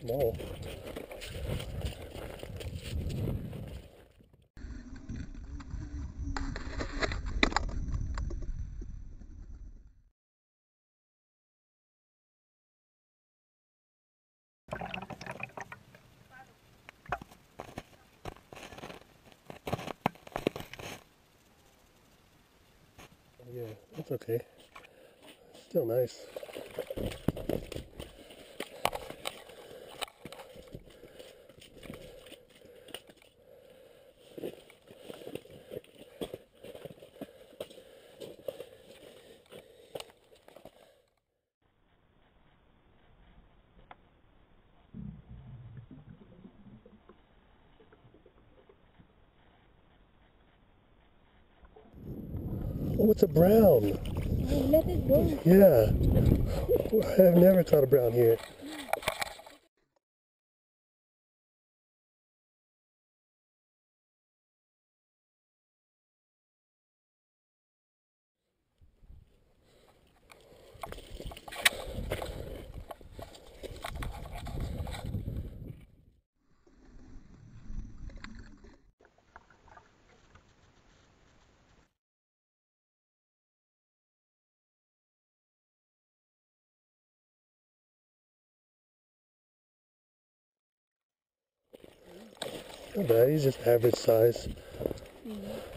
small. Yeah, that's okay. Still nice. Oh, it's a brown. Oh, let it go. Yeah. I have never caught a brown here. Not bad, he's just average size.